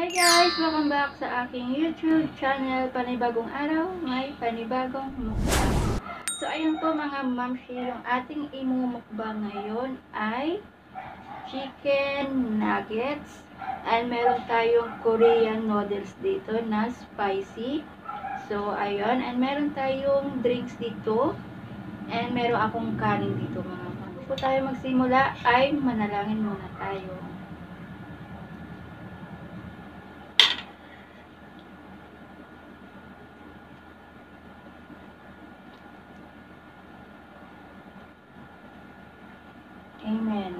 guys! Welcome back sa aking YouTube channel. Panibagong araw, may panibagong mukbang. So ayun po mga mamshi, yung ating imumukbang ngayon ay chicken nuggets. And meron tayong Korean noodles dito na spicy. So ayun, and meron tayong drinks dito. And meron akong kanin dito mga mamshi. Bago tayo magsimula ay manalangin muna tayo. Amen.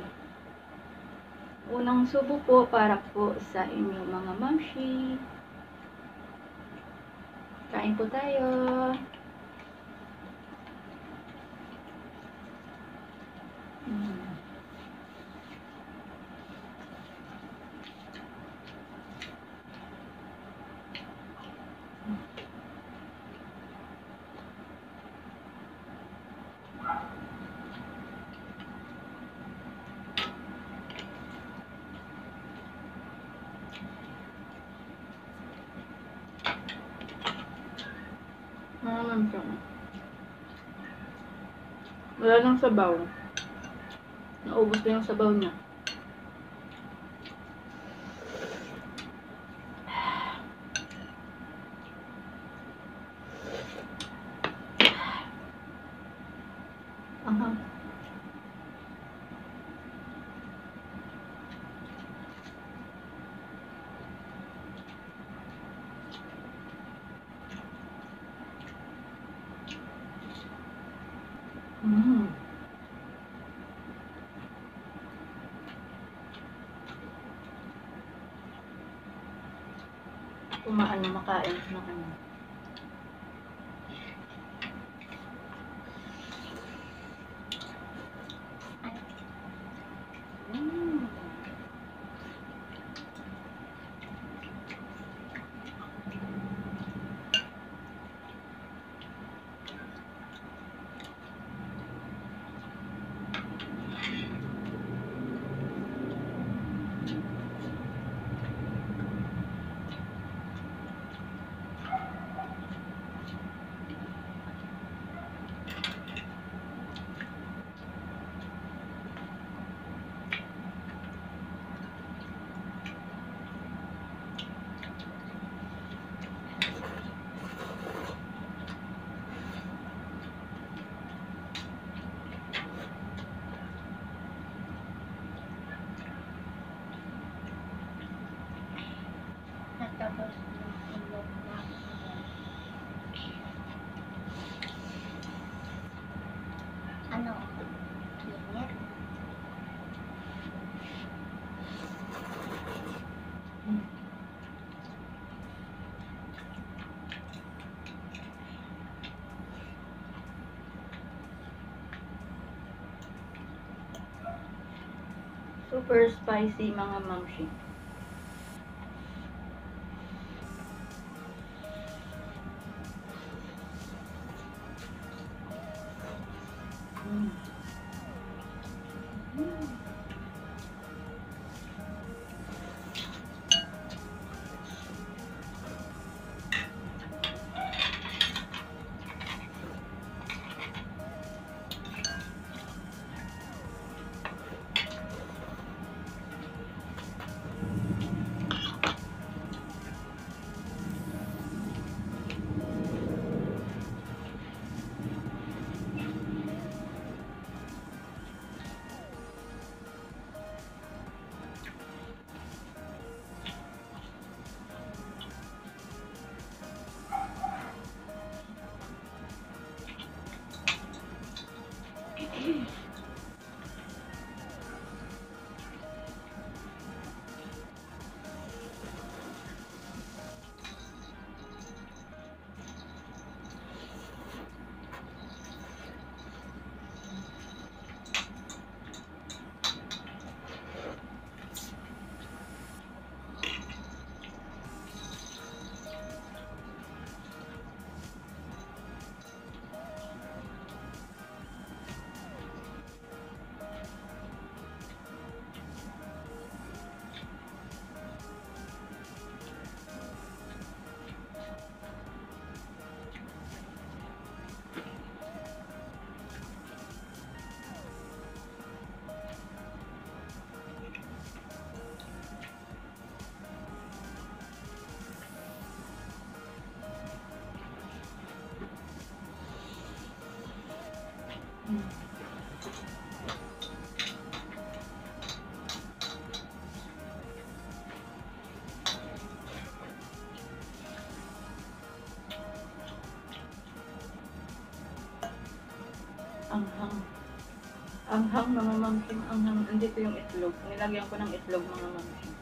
Unang subo po para po sa inyong mga mamshi. Kain po tayo. Wala nang sabaw. Naubos na yung sabaw niya. Aha. Kumaan na makain na kanya. Tapos, ano? Init? Super spicy mga mamshi. Anghang. Anghang mga mamsim. Anghang. Andito yung itlog. Nilagyan ko ng itlog mga mamsim.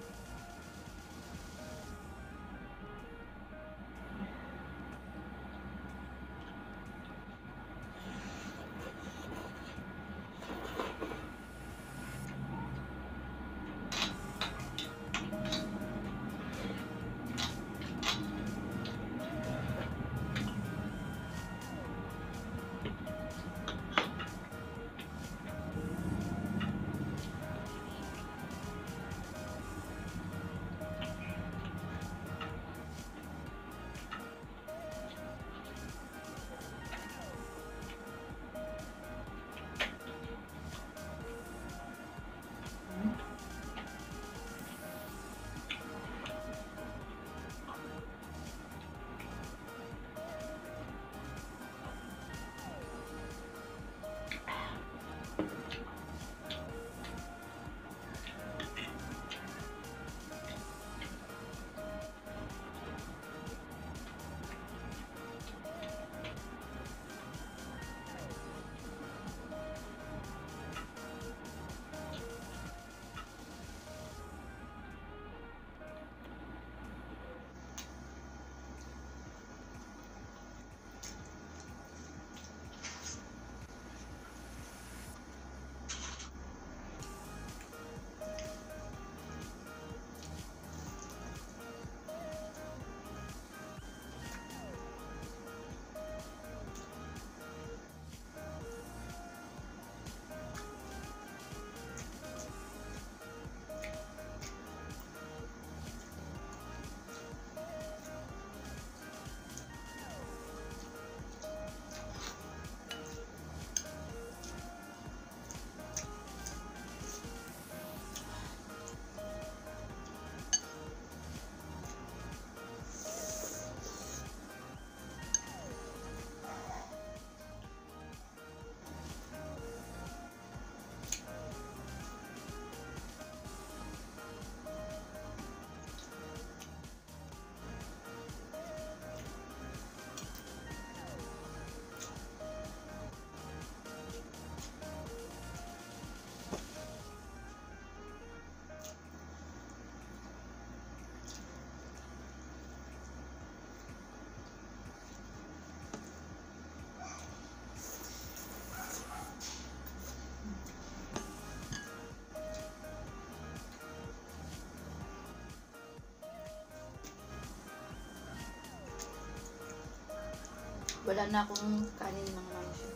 Wala na akong kanin mga mamsim.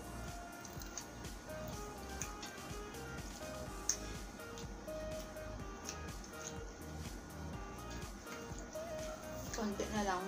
Konti na lang.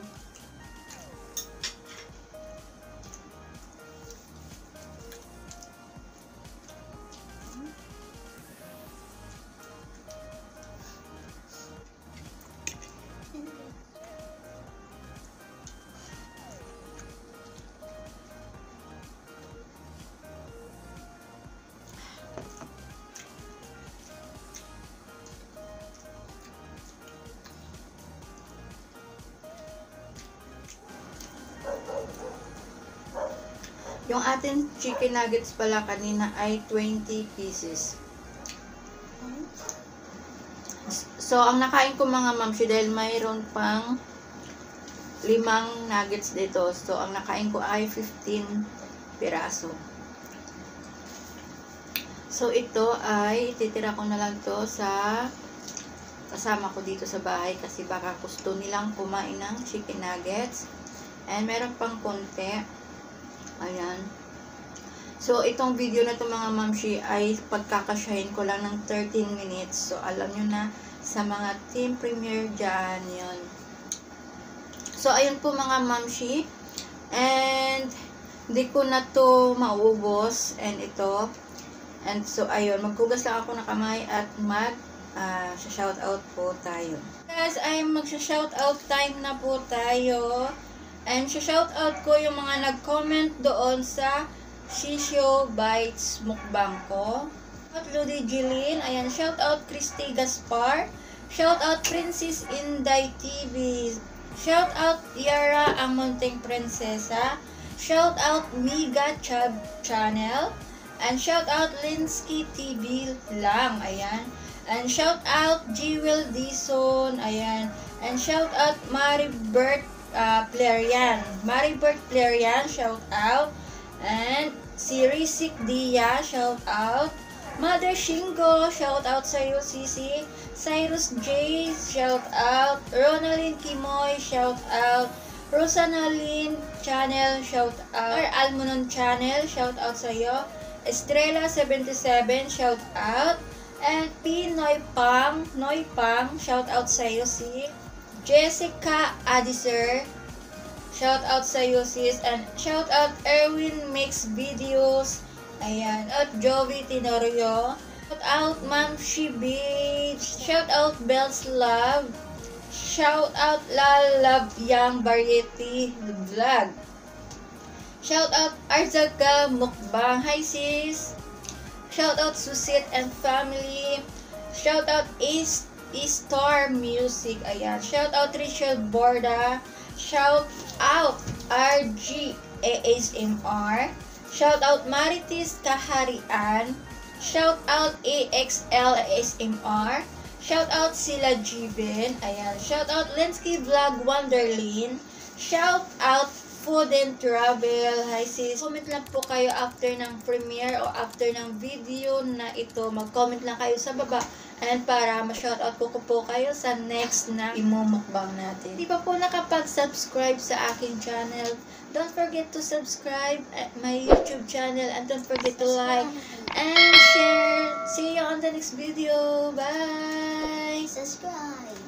Yung ating chicken nuggets pala kanina ay 20 pieces. So, ang nakain ko mga mamsi dahil mayroon pang 5 nuggets dito. So, ang nakain ko ay 15 piraso. So, ito ay ititira ko na lang to sa kasama ko dito sa bahay kasi baka gusto nilang kumain ng chicken nuggets. And meron pang konti. Ayan. So, itong video na to mga mamsi ay pagkakasyahin ko lang ng 13 minutes. So, alam nyo na sa mga team premier dyan, yun. So, ayun po mga mamsi. And, hindi ko na to maubos. And ito. And so, ayun. Magkugas lang ako ng kamay at shoutout po tayo. Guys, ay magsha-shoutout time na po tayo. And shoutout ko yung mga nag-comment doon sa Sisyo Bites Mukbang ko. Shout out Ludi Jilin. Ayan, shout out Christy Gaspar. Shout out Princess Inday TV. Shout out Yara ang Munting Prinsesa. Shout out Miga Chub Channel. And shout out Linsky TV lang. Ayan. And shout out Jewel Dison. Ayan. And shout out Maribert Plerian. Maribert Plerian, shout out. And si Risik Dia, shout out. Mother Shingo, shout out sa iyo, Sisi. Cyrus J, shout out. Ronaldin Kimoy, shout out. Rosanalyn Channel, shout out. Almonon Channel, shout out sa iyo. Estrella 77, shout out. And P. Noypang, shout out sa iyo, si Jessica Adiser, shout out sa iyo, sis. And shout out Erwin Mix Videos. Ayan. At Jovi Tenorio. Shout out Ma'am Shibi. Shout out Bells Love. Shout out La Love Young Variety Vlog. Shout out Arzaga Mukbang. Hi sis. Shout out Susit and Family. Shout out Star Music. Ayan. Shout out Richard Borda. Shout out RG ASMR. Shout out Maritis Kaharian. Shout out AXL ASMR. Shout out Sila Jiben. Ayan. Shout out Lensky Vlog Wonderlin. Shout out Food and Travel. Hi sis. Comment lang po kayo after ng premiere o after ng video na ito. Mag-comment lang kayo sa baba. And para ma-shoutout ko po kayo sa next na imumukbang natin. Di pa po nakapag-subscribe sa aking channel, don't forget to subscribe at my YouTube channel and don't forget to like and share. See you on the next video. Bye! Subscribe.